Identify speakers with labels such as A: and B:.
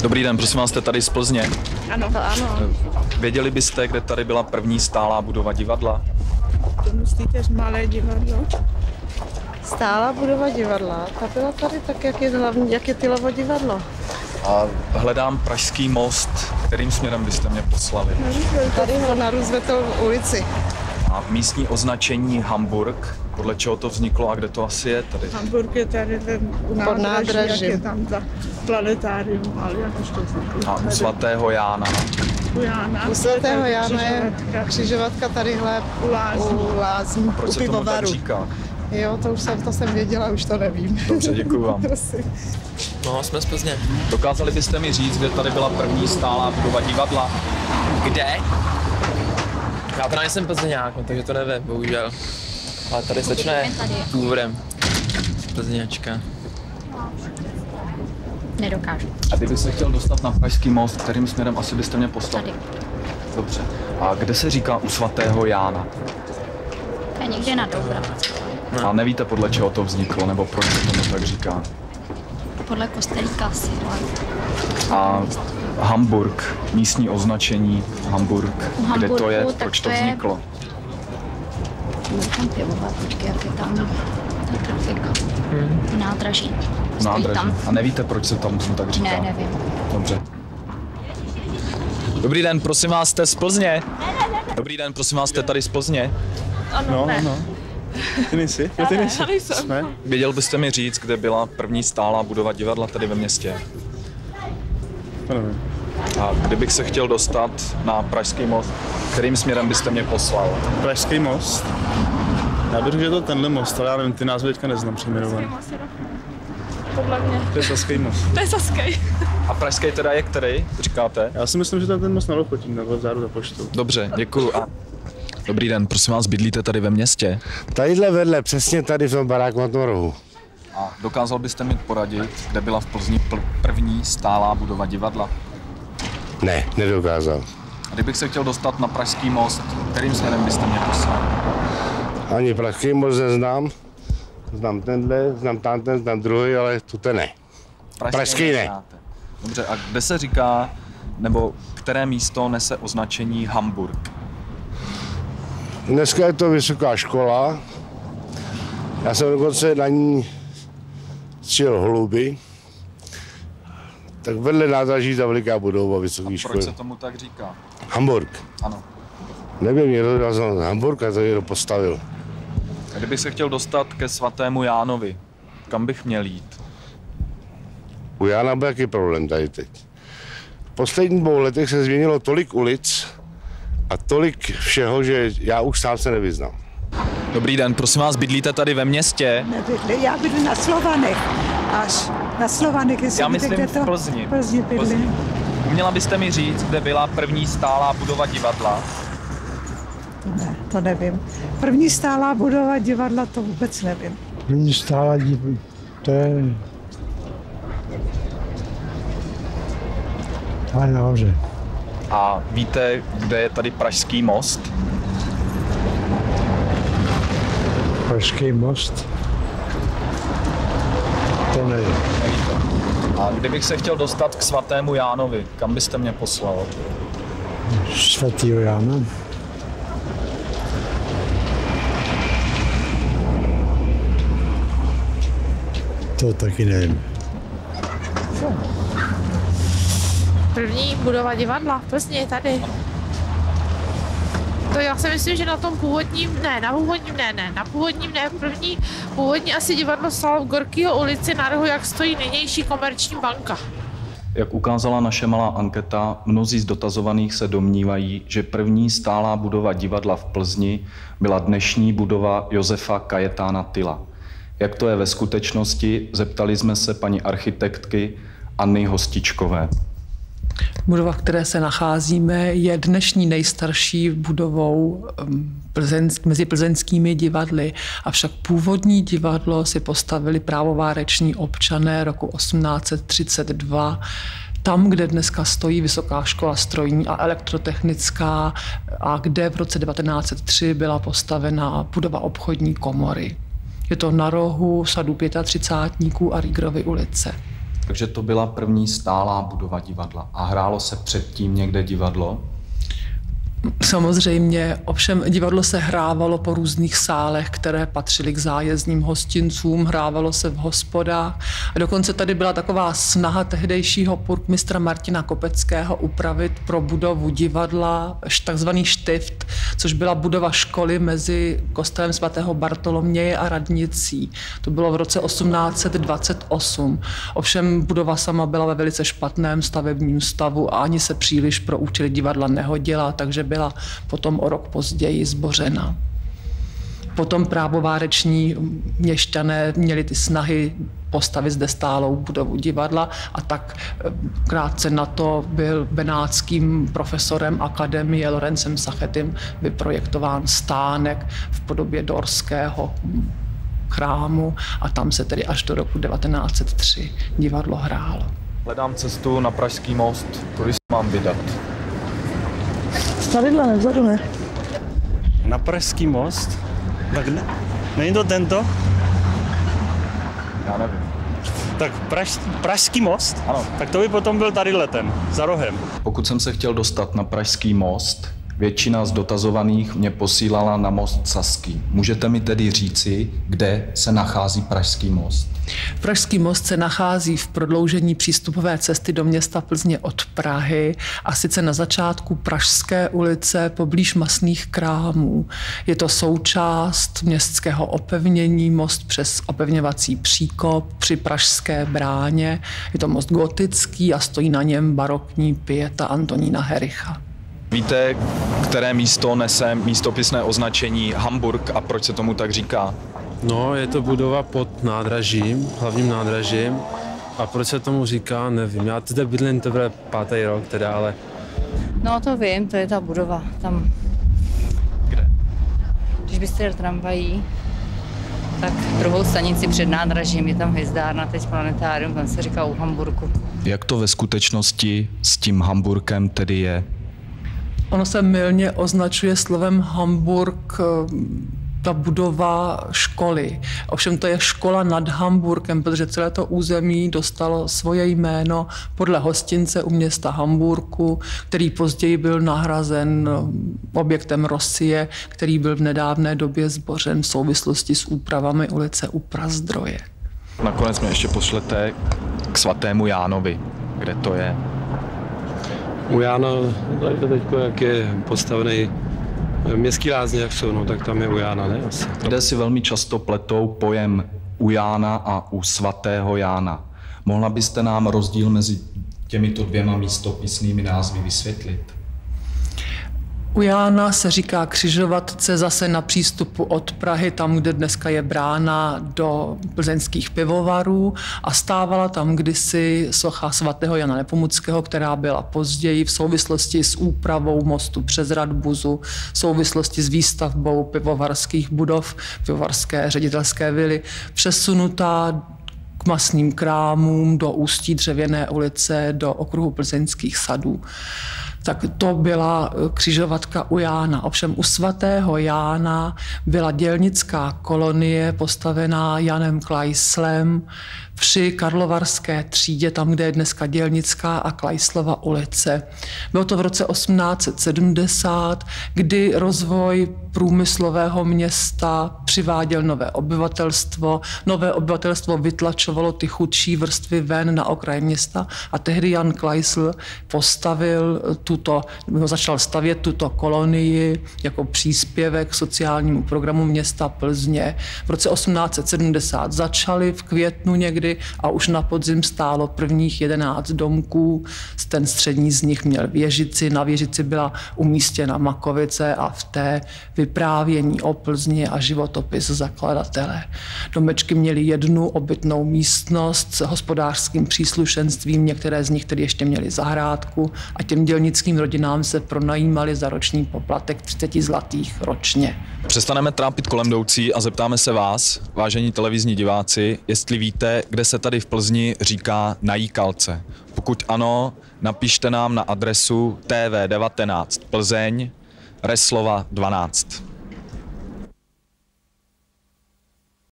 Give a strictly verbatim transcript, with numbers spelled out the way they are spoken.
A: Dobrý den, prosím vás, jste tady z Plzně.
B: Ano. To ano.
A: Věděli byste, kde tady byla první stálá budova divadla?
B: To myslíte z malé divadlo?
C: Stálá budova divadla, ta byla tady tak, jak je, hlavní, jak je Tylovo divadlo.
A: A hledám Pražský most, kterým směrem byste mě poslali?
C: Tady na Rooseveltovu ulici.
A: A místní označení Hamburg, podle čeho to vzniklo a kde to asi je tady?
B: Hamburg je tady u nádraží, nádraží, jak je tam ta planetárium, ale jak už to vzniklo.
A: A u svatého Jána?
B: U Jána.
C: U svatého Jána je křižovatka tadyhle
B: u lázní.
C: U lázní,
A: proč
C: u
A: se tomu tak říká?
C: Jo, to už jsem, to jsem věděla, už to nevím.
A: Dobře, děkuji vám.
D: No, jsme z Plzně.
A: Dokázali byste mi říct, kde tady byla první stálá budova divadla?
D: Kde? Já teda nejsem Plzeňák, no, takže to nevím, bohužel. Ale tady začne původem. Plzňačka.
E: Nedokážu.
A: A kdyby se chtěl dostat na Pražský most, kterým směrem asi byste mě poslali?
E: Tady.
A: Dobře. A kde se říká u svatého Jána?
E: To je někde na Doubra.
A: No. A nevíte, podle čeho to vzniklo, nebo proč se tomu tak říká?
E: Podle kostelíka asi.
A: A Hamburg, místní označení Hamburg,
E: Hamburgu,
A: kde to je, proč to,
E: to je...
A: vzniklo?
E: Můžu tam pivovat, počkej, jak je tam ta trafika. Hmm. Nádraží. Stojí
A: Nádraží.
E: Tam.
A: A nevíte, proč se tam tak říká?
E: Ne, nevím.
A: Dobře. Dobrý den, prosím vás, jste z Plzně? Dobrý den, prosím vás, jste tady z Plzně?
F: Ano, no, ne. No. Ty nejsi? Já ty nejsi?
B: Jsme.
A: Věděl byste mi říct, kde byla první stálá budova divadla tady ve městě?
F: To nevím.
A: A kdybych se chtěl dostat na Pražský most, kterým směrem byste mě poslal?
F: Pražský most? Já bych řekl, že to tenhle most, ale já nevím, ty názvy teďka neznám přejmenovaný.
B: Podle mě.
F: To je Saský most.
B: To je Saský.
A: A Pražský teda je který, říkáte?
F: Já si myslím, že to je ten most na Lochotín, nebo vzadu za poštou.
A: Dobře, děkuju. A... Dobrý den, prosím vás, bydlíte tady ve městě?
G: Tadyhle vedle, přesně tady v tom baráku na tom rohu.
A: A dokázal byste mi poradit, kde byla v Plzni pl- první stálá budova divadla?
G: Ne, nedokázal.
A: A kdybych se chtěl dostat na Pražský most, kterým směrem byste mě poslal?
G: Ani Pražský most neznám. Znám tenhle, znám tamten, znám druhý, ale tuto ne.
A: Pražský,
G: Pražský ne.
A: Znáte. Dobře, a kde se říká, nebo které místo nese označení Hamburg?
G: Dneska je to vysoká škola. Já jsem dokonce na ní střelil holuby. Tak vedle nádraží ta veliká budova vysoké školy.
A: Proč se tomu tak říká?
G: Hamburg.
A: Ano.
G: Nevím, někdo nazval Hamburg a to někdo postavil.
A: A kdybych se chtěl dostat ke svatému Jánovi, kam bych měl jít?
G: U Jána byl jaký problém tady teď. V posledních dvou letech se změnilo tolik ulic a tolik všeho, že já už sám se nevyznám.
A: Dobrý den, prosím vás, bydlíte tady ve městě?
B: Nebydli, já bydlím na Slovanech. Až na Slovanech, jestli
A: Já
B: víte,
A: myslím
B: kde to...
A: v Plzni.
B: V Plzni bydlím.
A: Uměla byste mi říct, kde byla první stálá budova divadla?
B: Ne, to nevím. První stálá budova divadla, to vůbec nevím.
H: První stálá divadla, to je... To je nahoře.
A: A víte, kde je tady Pražský most?
H: Pražský most? To nevím.
A: Nevíte. A kdybych se chtěl dostat k svatému Jánovi, kam byste mě poslal?
H: Svatýho Jána. To taky nevím.
I: První budova divadla v Plzni, tady. To já si myslím, že na tom původním, ne, na původním ne, ne, na původním ne, první, původní asi divadlo stálo v Gorkýho ulici na rohu, jak stojí nynější Komerční banka.
A: Jak ukázala naše malá anketa, mnozí z dotazovaných se domnívají, že první stálá budova divadla v Plzni byla dnešní budova Josefa Kajetána Tyla. Jak to je ve skutečnosti, zeptali jsme se paní architektky Anny Hostičkové.
J: Budova, v které se nacházíme, je dnešní nejstarší budovou plzeňsk, mezi plzeňskými divadly. Avšak původní divadlo si postavili právováreční občané roku osmnáct set třicet dva. Tam, kde dneska stojí Vysoká škola strojní a elektrotechnická a kde v roce devatenáct set tři byla postavena budova obchodní komory. Je to na rohu sadu třicátníků a Rýgrovy ulice.
A: Takže to byla první stálá budova divadla. A hrálo se předtím někde divadlo?
J: Samozřejmě, ovšem divadlo se hrávalo po různých sálech, které patřily k zájezdním hostincům, hrávalo se v hospodách. A dokonce tady byla taková snaha tehdejšího purkmistra Martina Kopeckého upravit pro budovu divadla takzvaný štift, což byla budova školy mezi kostelem svatého Bartoloměje a radnicí. To bylo v roce osmnáct set dvacet osm. Ovšem budova sama byla ve velice špatném stavebním stavu a ani se příliš pro účely divadla nehodila, takže byla potom o rok později zbořena. Potom právováreční měšťané měli ty snahy postavit zde stálou budovu divadla a tak krátce na to byl benátským profesorem akademie Lorencem Sachetym vyprojektován stánek v podobě dorského chrámu a tam se tedy až do roku devatenáct set tři divadlo hrálo.
A: Hledám cestu na Pražský most, kudy se mám vydat.
B: Stavidla nevzadu, ne?
F: Na Pražský most? Tak ne, není to tento?
A: Já nevím.
F: Tak Praž, Pražský most?
A: Ano.
F: Tak to by potom byl tady letem, za rohem.
A: Pokud jsem se chtěl dostat na Pražský most, většina z dotazovaných mě posílala na most Saský. Můžete mi tedy říci, kde se nachází Pražský most?
J: Pražský most se nachází v prodloužení přístupové cesty do města Plzně od Prahy a sice na začátku Pražské ulice poblíž Masných krámů. Je to součást městského opevnění, most přes opevňovací příkop při Pražské bráně. Je to most gotický a stojí na něm barokní pieta Antonína Hericha.
A: Víte, které místo nese místopisné označení Hamburg a proč se tomu tak říká?
K: No, je to budova pod nádražím, hlavním nádražím. A proč se tomu říká, nevím. Já zde bydlím teprve pátý rok teda, ale...
L: No to vím, to je ta budova tam.
A: Kde?
L: Když byste jel tramvají, tak druhou stanici před nádražím je tam hvězdárna, teď planetárium, tam se říká u Hamburku.
A: Jak to ve skutečnosti s tím Hamburkem tedy je?
J: Ono se mylně označuje slovem Hamburg ta budova školy. Ovšem to je škola nad Hamburkem, protože celé to území dostalo svoje jméno podle hostince u města Hamburku, který později byl nahrazen objektem Rosie, který byl v nedávné době zbořen v souvislosti s úpravami ulice u Prazdroje.
A: Nakonec mě ještě pošlete k svatému Jánovi. Kde to je?
K: U Jána, tady to teďko, jak je postavený městský lázně, jak jsou, no, tak tam je u Jána, ne? Asi.
A: Lidé si velmi často pletou pojem u Jána a u svatého Jána. Mohla byste nám rozdíl mezi těmito dvěma místopisnými názvy vysvětlit?
J: U Jána se říká křižovatce zase na přístupu od Prahy, tam, kde dneska je brána do plzeňských pivovarů a stávala tam kdysi socha svatého Jana Nepomuckého, která byla později v souvislosti s úpravou mostu přes Radbuzu, v souvislosti s výstavbou pivovarských budov, pivovarské ředitelské vily, přesunutá k Masným krámům, do ústí Dřevěné ulice, do okruhu plzeňských sadů. Tak to byla křižovatka u Jána. Ovšem u svatého Jána byla dělnická kolonie postavená Janem Klaislem při Karlovarské třídě, tam, kde je dneska Dělnická a Klaislova ulice. Bylo to v roce osmnáct set sedmdesát, kdy rozvoj průmyslového města přiváděl nové obyvatelstvo. Nové obyvatelstvo vytlačovalo ty chudší vrstvy ven na okraj města a tehdy Jan Kleisl postavil tuto, začal stavět tuto kolonii jako příspěvek k sociálnímu programu města Plzně. V roce osmnáct set sedmdesát začali v květnu někdy a už na podzim stálo prvních jedenáct domků. Ten střední z nich měl věžici, na věžici byla umístěna makovice a v té vyprávění o Plzni a životopis zakladatele. Domečky měly jednu obytnou místnost s hospodářským příslušenstvím, některé z nich tedy ještě měly zahrádku a těm dělnickým rodinám se pronajímali za roční poplatek třicet zlatých ročně.
A: Přestaneme trápit kolem jdoucí a zeptáme se vás, vážení televizní diváci, jestli víte, kde se tady v Plzni říká najíkalce. Pokud ano, napište nám na adresu T V devatenáct Plzeň, Reslova dvanáct.